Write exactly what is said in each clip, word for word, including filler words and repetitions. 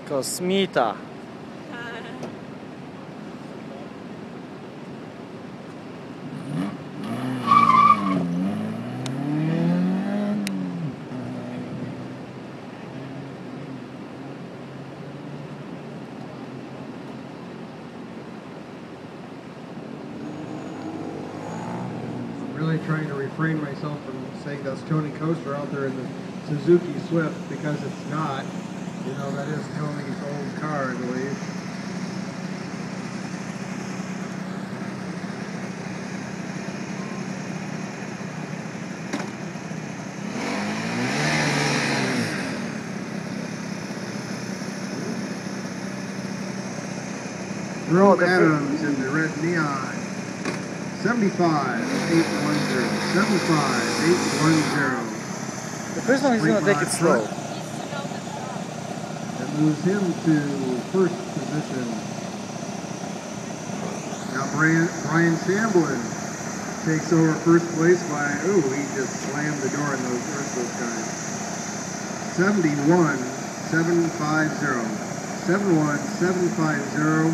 Kosmita. Really trying to refrain myself from saying that's Tony Coaster out there in the Suzuki Swift, because it's not. You know, that is Tony's old car, I believe. Jerome Adams in the red neon. seventy-five eight one zero. seventy-five eight one zero. The first one he's going to take it slow. That moves him to first position. Now Brian, Brian Samblin takes over first place by, ooh, he just slammed the door in those first those guys. seventy-one seven five zero. seventy-one seven five zero.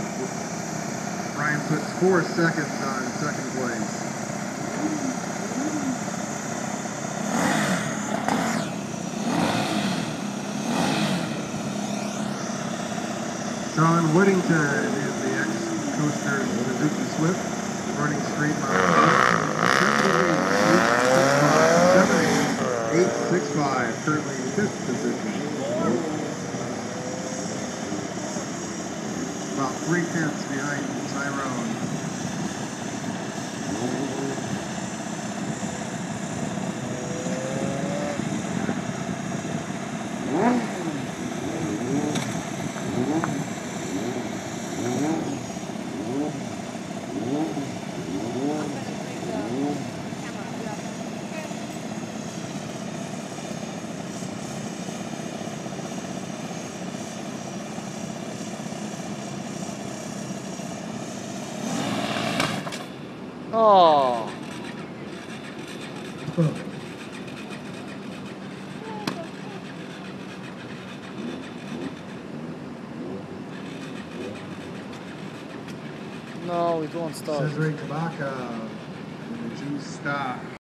Brian puts four seconds on second place. John Whittington in the X-Coaster Suzuki Swift, running straight line. seventy-eight eight sixty-five, currently in fifth position. About three tenths behind Tyrone. Oh. No, we don't stop. Cesare Tabaka in the G stock.